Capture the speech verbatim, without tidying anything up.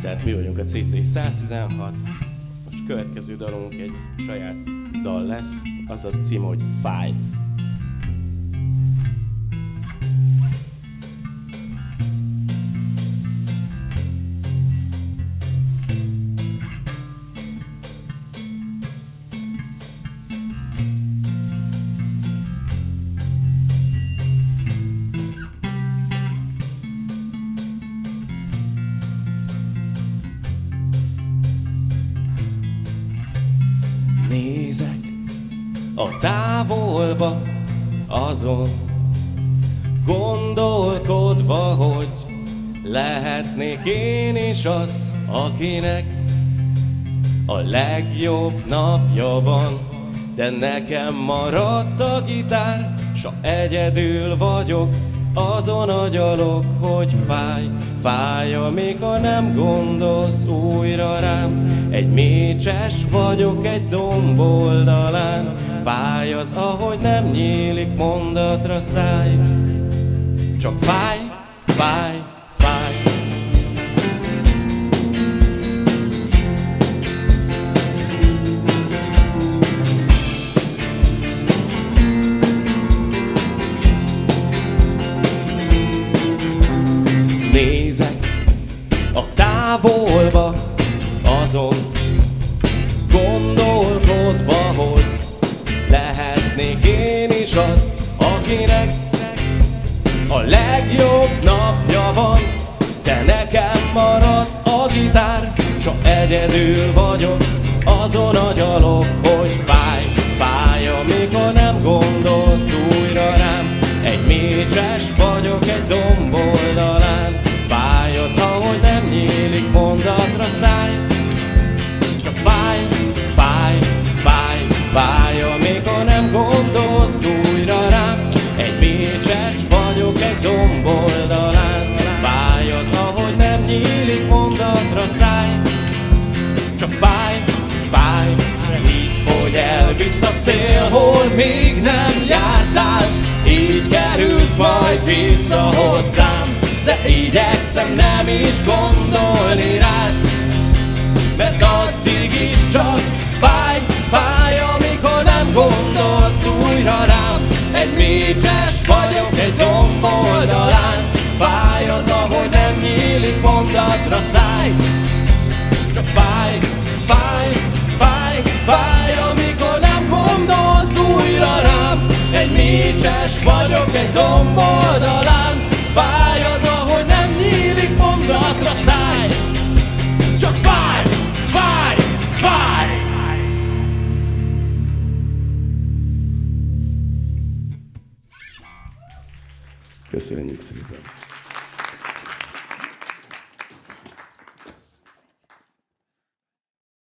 Tehát mi vagyunk a cé cé száz tizenhat. Most a következő dalunk egy saját dal lesz, az a cím, hogy Fáj. Nézek a távolba, azon gondolkodva, hogy lehetnék én is az, akinek a legjobb napja van. De nekem maradt a gitár, s ha egyedül vagyok, azon agyalok, hogy fáj, fáj, amikor nem gondolsz újra rám. Egy mécses vagyok egy domb oldalán, fáj az, ahogy nem nyílik mondatra száj. Csak fáj, fáj, fáj. Nézek a távolba, azon gondolkodva, hogy lehetnék én is az, akinek a legjobb napja van. De nekem maradt a gitár, s ha egyedül vagyok, azon agyalok, hogy fáj, fáj, amikor nem gondolsz újra rám. Egy mécses vagyok egy domb oldalán, fáj az, ahogy nem nyílik mondatra száj. Csak fáj, fáj, fáj, fáj, amikor nem gondolsz újra rám. Egy mécses vagyok egy domb oldalán, fáj az, ahogy nem nyílik mondatra száj. Csak fáj, fáj, így, hogy elvisz a szél, hol még nem jártál. Így kerülsz majd vissza hozzám, de igyekszem nem is gondolni rád. Mert addig is csak fáj, fáj, amikor nem gondolsz újra rám. Egy mécses vagyok egy domb oldalán, fáj az, ahogy nem nyílik mondatra száj. Csak fáj, fáj, fáj, fáj, amikor nem gondolsz újra rám. Egy mécses vagyok egy domb oldalán, fáj az, ahogy nem nyílik mondatra száj. Csak fáj, fáj, fáj. Köszönjük szépen.